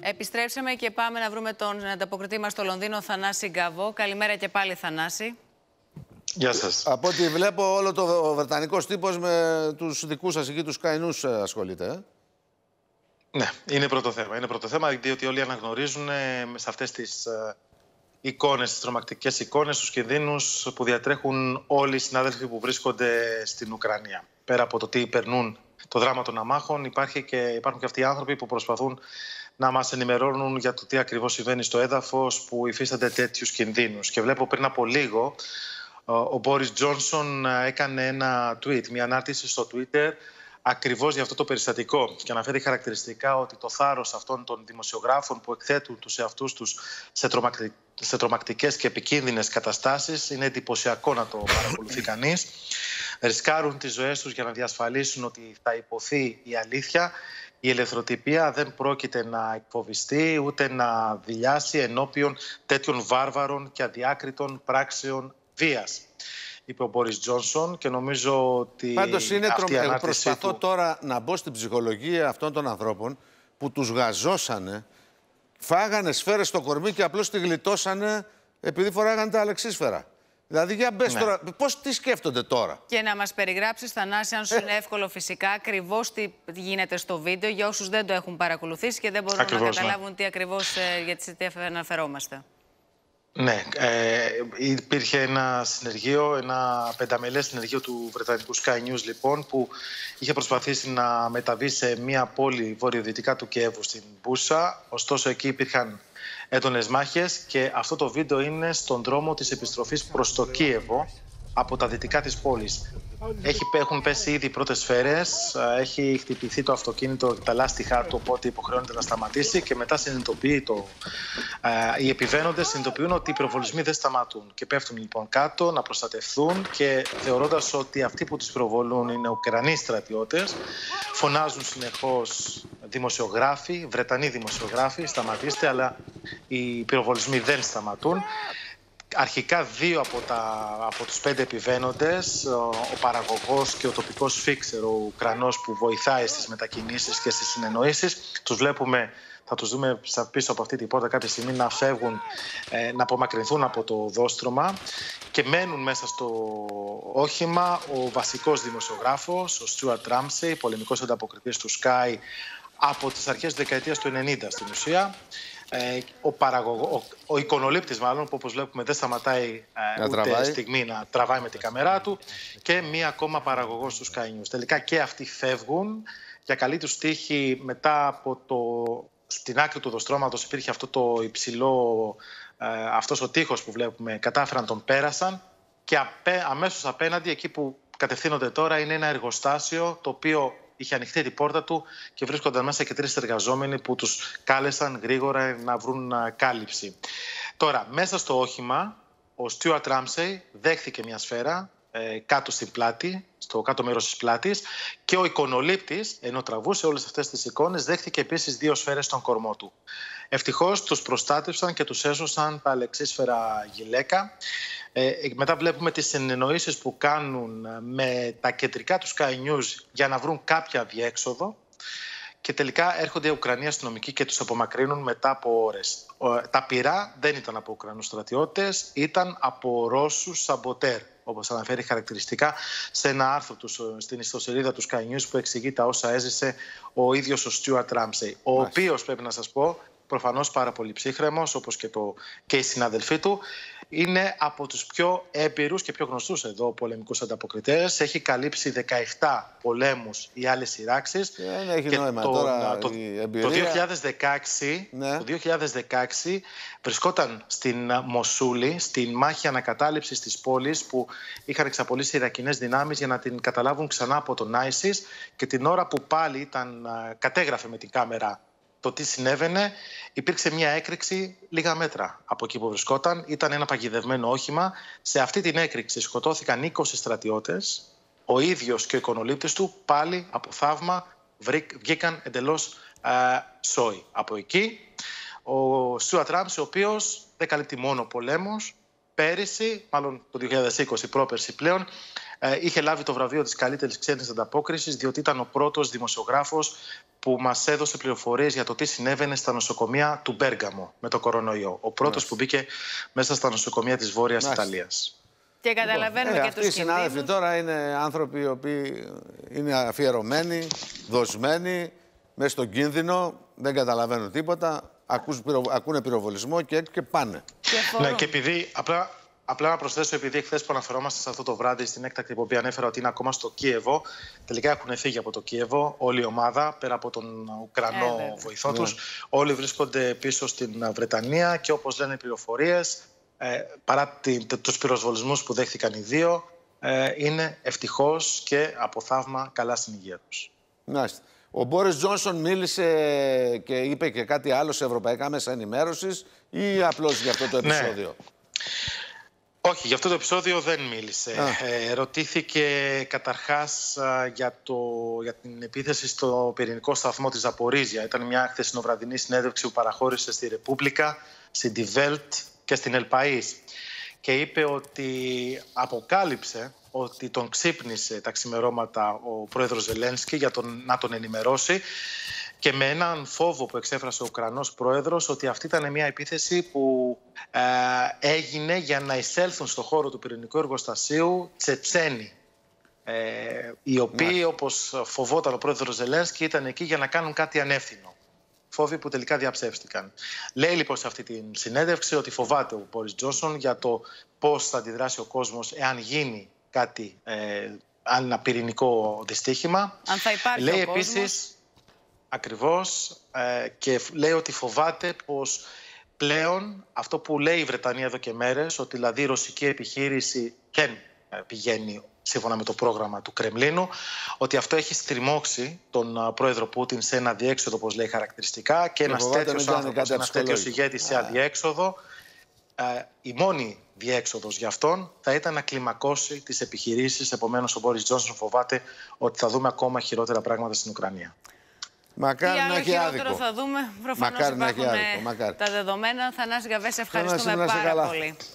Επιστρέψαμε και πάμε να βρούμε τον ανταποκριτή μας στο Λονδίνο, Θανάση Γκαβό. Καλημέρα και πάλι, Θανάση. Γεια σας. Από ό,τι βλέπω, όλο το βρετανικός τύπος με τους δικούς σας εκεί, τους καηνούς, ασχολείται. Ναι, είναι πρώτο θέμα. Είναι πρώτο θέμα, διότι όλοι αναγνωρίζουν σε αυτές τις εικόνες, τις τρομακτικές εικόνες, τους κινδύνους που διατρέχουν όλοι οι συνάδελφοι που βρίσκονται στην Ουκρανία. Πέρα από το τι περνούν το δράμα των αμάχων, υπάρχουν και αυτοί οι άνθρωποι που προσπαθούν να μας ενημερώνουν για το τι ακριβώς συμβαίνει στο έδαφος, που υφίστανται τέτοιους κινδύνους. Και βλέπω πριν από λίγο ο Μπόρις Τζόνσον έκανε ένα tweet, μια ανάρτηση στο Twitter ακριβώς για αυτό το περιστατικό και αναφέρει χαρακτηριστικά ότι το θάρρος αυτών των δημοσιογράφων που εκθέτουν τους εαυτούς τους σε τρομακτικές και επικίνδυνες καταστάσεις είναι εντυπωσιακό να το παρακολουθεί κανείς. Ρισκάρουν τις ζωές τους για να διασφαλίσουν ότι θα υποθεί η αλήθεια. Η ελευθεροτυπία δεν πρόκειται να εκφοβιστεί ούτε να δειλιάσει ενώπιον τέτοιων βάρβαρων και αδιάκριτων πράξεων βίας, είπε ο Μπόρις Τζόνσον, και νομίζω ότι πάντως είναι προσπαθώ του... τώρα να μπω στην ψυχολογία αυτών των ανθρώπων που τους γαζώσανε, φάγανε σφαίρες στο κορμί και απλώς τη γλιτώσανε επειδή φοράγανε τα αλεξίσφαιρα. Δηλαδή, για μπες τώρα, τι σκέφτονται τώρα. Και να μας περιγράψεις, Θανάση, αν σου είναι εύκολο φυσικά, ακριβώς τι γίνεται στο βίντεο, για όσους δεν το έχουν παρακολουθήσει και δεν μπορούν να καταλάβουν τι ακριβώς, γιατί τι αναφερόμαστε. Ναι, υπήρχε ένα συνεργείο, ένα πενταμελές συνεργείο του Βρετανικού Sky News, λοιπόν, που είχε προσπαθήσει να μεταβεί σε μια πόλη βορειοδυτικά του Κιέβου, στην Μπούσα. Ωστόσο, εκεί υπήρχαν έντονες μάχες και αυτό το βίντεο είναι στον δρόμο της επιστροφής προς το Κίεβο από τα δυτικά της πόλης. Έχουν πέσει ήδη πρώτες σφαίρες, έχει χτυπηθεί το αυτοκίνητο, τα λάστιχά του, οπότε υποχρεώνεται να σταματήσει και μετά οι επιβαίνοντες συνειδητοποιούν ότι οι πυροβολισμοί δεν σταματούν και πέφτουν λοιπόν κάτω να προστατευθούν και θεωρώντας ότι αυτοί που τους πυροβολούν είναι Ουκρανοί στρατιώτες, φωνάζουν συνεχώς δημοσιογράφοι, Βρετανοί δημοσιογράφοι, σταματήστε, αλλά οι πυροβολισμοί δεν σταματούν. Αρχικά 2 από τους 5 επιβαίνοντες, ο παραγωγός και ο τοπικός φίξερ, ο Ουκρανός που βοηθάει στις μετακινήσεις και στις συνεννοήσεις, θα τους δούμε πίσω από αυτή την πόρτα κάποια στιγμή να φεύγουν, να απομακρυνθούν από το οδόστρωμα και μένουν μέσα στο όχημα ο βασικός δημοσιογράφος, ο Στιούαρτ Ράμσεϊ, πολεμικός ανταποκριτής του Sky από τις αρχές της δεκαετίας του 90 στην ουσία. Ο εικονολήπτης μάλλον, που όπως βλέπουμε δεν σταματάει ούτε στιγμή να τραβάει με την καμερά του, και μία ακόμα παραγωγός του Sky News. Τελικά και αυτοί φεύγουν. Για καλή τους τύχη, μετά από στην άκρη του οδοστρώματος υπήρχε αυτό το υψηλό, αυτός ο τείχος που βλέπουμε, κατάφεραν, τον πέρασαν και αμέσως απέναντι, εκεί που κατευθύνονται τώρα, είναι ένα εργοστάσιο το οποίο είχε ανοιχτεί την πόρτα του και βρίσκονταν μέσα και 3 εργαζόμενοι που τους κάλεσαν γρήγορα να βρουν κάλυψη. Τώρα, μέσα στο όχημα, ο Στιούαρτ Ράμσεϊ δέχθηκε μια σφαίρα κάτω στην πλάτη, στο κάτω μέρος της πλάτης, και ο εικονολήπτης, ενώ τραβούσε όλες αυτές τις εικόνες, δέχθηκε επίσης 2 σφαίρες στον κορμό του. Ευτυχώς τους προστάτευσαν και τους έσωσαν τα αλεξίσφαιρα γυλαίκα. Μετά βλέπουμε τις συνεννοήσεις που κάνουν με τα κεντρικά του Sky News για να βρουν κάποια διέξοδο και τελικά έρχονται οι Ουκρανοί αστυνομικοί και τους απομακρύνουν μετά από ώρες. Τα πυρά δεν ήταν από Ουκρανούς στρατιώτες, ήταν από Ρώσους σαμποτέρ, όπως αναφέρει χαρακτηριστικά σε ένα άρθρο στην ιστοσελίδα του Sky News που εξηγεί τα όσα έζησε ο ίδιος ο Στιούαρτ Ράμσεϊ, ο οποίος, πρέπει να σας πω, προφανώς πάρα πολύ ψύχρεμος, όπως και οι συναδελφοί του, είναι από τους πιο έμπειρους και πιο γνωστούς εδώ πολεμικούς ανταποκριτές. Έχει καλύψει 17 πολέμους ή άλλες σειράξεις. Δεν έχει νόημα τώρα η εμπειρία. Το 2016 βρισκόταν στην Μοσούλη, στην μάχη ανακατάληψης της πόλης, που είχαν εξαπολύσει οι Ιρακινές δυνάμεις για να την καταλάβουν ξανά από τον ISIS, και την ώρα που πάλι κατέγραφε με την κάμερα το τι συνέβαινε, υπήρξε μια έκρηξη λίγα μέτρα από εκεί που βρισκόταν. Ήταν ένα παγιδευμένο όχημα. Σε αυτή την έκρηξη σκοτώθηκαν 20 στρατιώτες. Ο ίδιος και ο εικονολήπτης του πάλι από θαύμα βγήκαν εντελώς σόι από εκεί. Ο Στιούαρτ Ράμσεϊ, ο οποίος δεν καλύπτει μόνο πολέμους, πέρυσι, μάλλον το 2020, πρόπερσι πλέον, είχε λάβει το βραβείο της καλύτερης ξένης ανταπόκρισης, διότι ήταν ο πρώτος δημοσιογράφος που μας έδωσε πληροφορίες για το τι συνέβαινε στα νοσοκομεία του Μπέργαμο με το κορονοϊό. Ο πρώτος που μπήκε μέσα στα νοσοκομεία της Βόρειας Ιταλίας. Και καταλαβαίνουμε και τους κινδύνους. Αυτοί οι συνάδελφοι τώρα είναι άνθρωποι οι οποίοι είναι αφιερωμένοι, δοσμένοι, μέσα στον κίνδυνο, δεν καταλαβαίνουν τίποτα, ακούνε πυροβολισμό και πάνε. Ναι, και επειδή απλά να προσθέσω, επειδή χθες που αναφερόμαστε σε αυτό το βράδυ στην έκτακτη που ανέφερα ότι είναι ακόμα στο Κίεβο, τελικά έχουν φύγει από το Κίεβο όλη η ομάδα, πέρα από τον Ουκρανό βοηθό τους. Όλοι βρίσκονται πίσω στην Βρετανία και όπως λένε οι πληροφορίες, παρά τους πυροσβολισμούς που δέχθηκαν οι δύο, είναι ευτυχώς και από θαύμα καλά στην υγεία τους. Μάλιστα. Ο Μπόρις Τζόνσον μίλησε και είπε και κάτι άλλο σε ευρωπαϊκά μέσα ενημέρωσης ή απλώς για αυτό το επεισόδιο? Ναι. Όχι, για αυτό το επεισόδιο δεν μίλησε. Ρωτήθηκε καταρχάς για την επίθεση στο πυρηνικό σταθμό της Ζαπορίζια. Ήταν μια χθεσινοβραδινή συνέντευξη που παραχώρησε στη Ρεπούμπλικα, στην Die Welt και στην El País. Και είπε ότι αποκάλυψε ότι τον ξύπνησε τα ξημερώματα ο πρόεδρος Ζελένσκι για να τον ενημερώσει, και με έναν φόβο που εξέφρασε ο Ουκρανός πρόεδρος ότι αυτή ήταν μια επίθεση που έγινε για να εισέλθουν στο χώρο του πυρηνικού εργοστασίου Τσετσένοι, οι οποίοι, όπως φοβόταν ο πρόεδρος Ζελένσκι, ήταν εκεί για να κάνουν κάτι ανεύθυνο. Φόβοι που τελικά διαψεύστηκαν. Λέει λοιπόν σε αυτή τη συνέντευξη ότι φοβάται ο Μπόρις Τζόνσον για το πώς θα αντιδράσει ο κόσμος εάν γίνει κάτι, ένα πυρηνικό δυστύχημα. Αν θα υπάρχει λέει ο κόσμος. Επίσης, ακριβώς, και λέει ότι φοβάται πως πλέον αυτό που λέει η Βρετανία εδώ και μέρες, ότι δηλαδή η ρωσική επιχείρηση δεν πηγαίνει σύμφωνα με το πρόγραμμα του Κρεμλίνου, ότι αυτό έχει στριμώξει τον πρόεδρο Πούτιν σε ένα αδιέξοδο, όπως λέει χαρακτηριστικά, και ένας τέτοιος άνθρωπος, ένας τέτοιος ηγέτης σε αδιέξοδο, η μόνη διέξοδος για αυτόν θα ήταν να κλιμακώσει τις επιχειρήσεις. Επομένως ο Μπόρις Τζόνσον φοβάται ότι θα δούμε ακόμα χειρότερα πράγματα στην Ουκρανία. Μακάρι να έχει άδικο. Θα δούμε. Προφανώς υπάρχουν τα δεδομένα. Θανάση Γκαβέ, ευχαριστούμε πάρα πολύ.